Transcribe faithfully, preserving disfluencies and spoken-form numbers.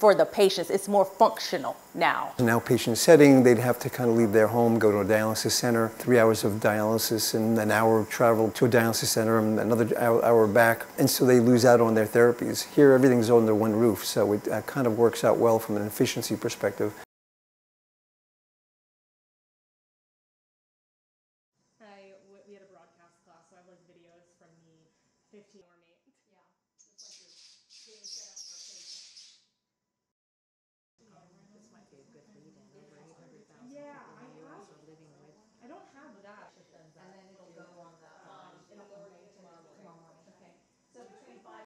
for the patients. It's more functional now. In an outpatient setting, they'd have to kind of leave their home, go to a dialysis center, three hours of dialysis and an hour of travel to a dialysis center and another hour, hour back. And so they lose out on their therapies. Here, everything's under one roof, so it uh, kind of works out well from an efficiency perspective. I, we had a broadcast class, so I have like videos from the fifteen morning.